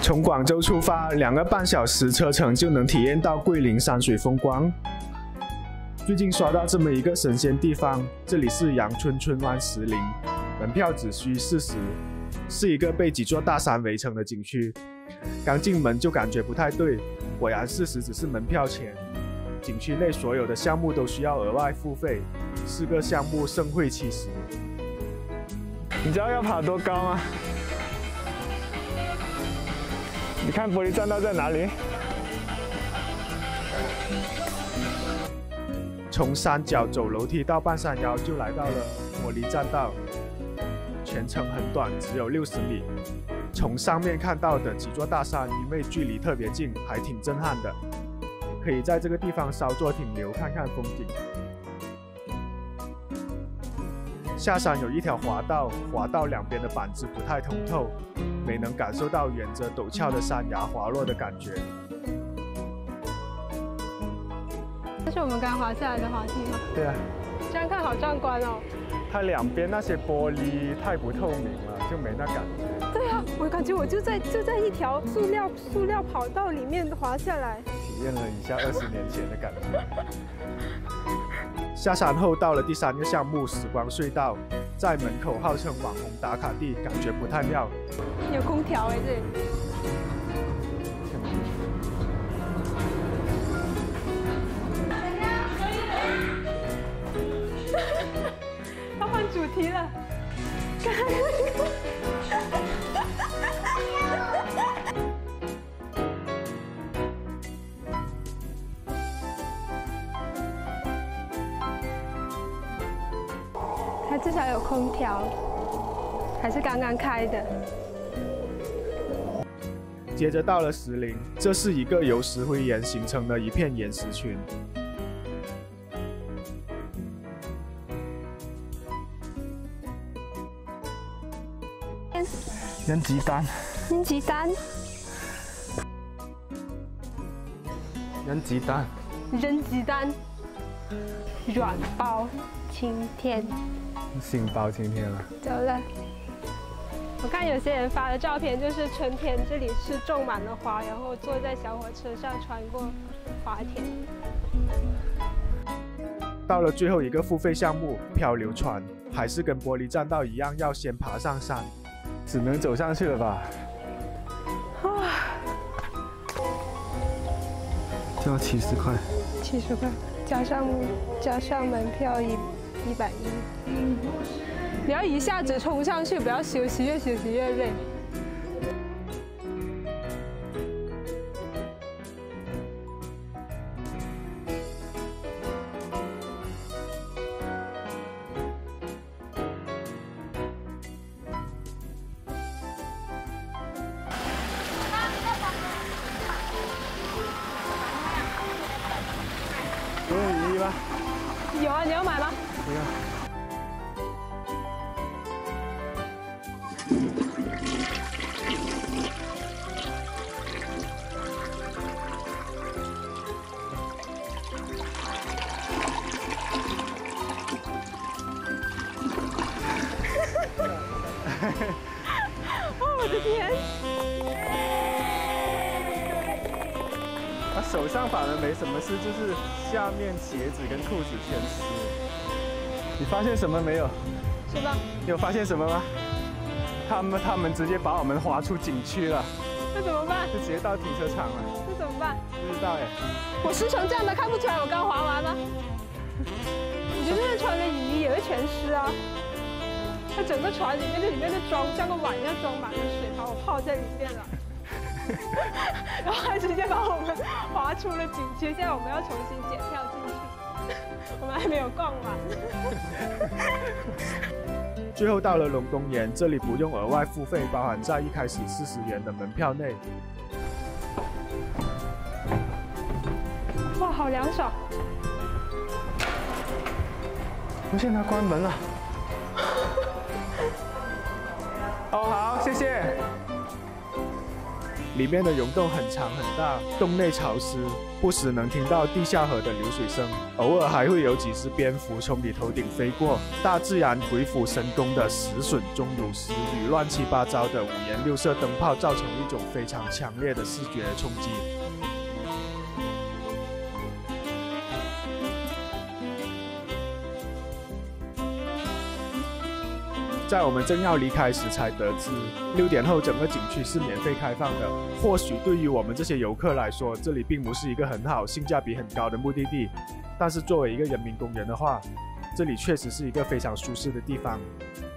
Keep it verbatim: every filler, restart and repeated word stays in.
从广州出发，两个半小时车程就能体验到桂林山水风光。最近刷到这么一个神仙地方，这里是阳春春湾石林，门票只需四十，是一个被几座大山围成的景区。刚进门就感觉不太对，果然事实只是门票钱。景区内所有的项目都需要额外付费，四个项目盛会七十。你知道要爬多高吗？你看玻璃栈道在哪里？从山脚走楼梯到半山腰就来到了玻璃栈道，全程很短，只有六十米。从上面看到的几座大山，因为距离特别近，还挺震撼的。可以在这个地方稍作停留，看看风景。下山有一条滑道，滑道两边的板子不太通透，没能感受到沿着陡峭的山崖滑落的感觉。 这是我们刚滑下来的滑梯吗？ 对啊。 这样看好壮观哦。 它两边那些玻璃太不透明了，就没那感觉。 对啊，我感觉我就在就在一条塑料塑料跑道里面滑下来， 体验了一下二十年前的感觉。下山后到了第三个项目——时光隧道，在门口号称网红打卡地，感觉不太妙。 有空调哎，这里。要换主题了。它至少有空调，还是刚刚开的。 接着到了石林，这是一个由石灰岩形成的一片岩石群。人鸡蛋， 人鸡蛋， 人鸡蛋， 人鸡蛋，软包青天， 杏包青天了。 走了。我看有些人发的照片，就是春天，这里是种满了花，然后坐在小火车上穿过花田。 到了最后一个付费项目——漂流船，还是跟玻璃栈道一样，要先爬上山。只能走上去了吧？啊！就要七十块。 七十块，加上加上门票一一百一。嗯。你要一下子冲上去，不要休息，越休息越累。 有雨衣吗？ 有啊，你要买吗？ 不要。 哦，我的天！ 他手上反而没什么事，就是下面鞋子跟裤子全湿。你发现什么没有？ 是吧？ 你有发现什么吗？他们他们直接把我们划出景区了。 那怎么办？ 就直接到停车场了。 那怎么办？ 不知道哎。 我湿成这样的，看不出来我刚滑完吗？你就算穿了雨衣也会全湿啊。它整个船里面，这里面的装像个碗一样装满了水，把我泡在里面了。然后还直接把我们划出了景区，现在我们要重新检票进去，我们还没有逛完。 最后到了龙宫岩，这里不用额外付费，包含在一开始四十元的门票内。 哇，好凉爽！ 不是，它关门了。哦，好，谢谢。 里面的溶洞很长很大，洞内潮湿，不时能听到地下河的流水声，偶尔还会有几只蝙蝠从你头顶飞过。大自然鬼斧神工的石笋钟乳石与乱七八糟的五颜六色灯泡，造成一种非常强烈的视觉冲击。在我们正要离开时才得知，六点后整个景区是免费开放的。或许对于我们这些游客来说，这里并不是一个很好、性价比很高的目的地，但是作为一个人民公园的话，这里确实是一个非常舒适的地方。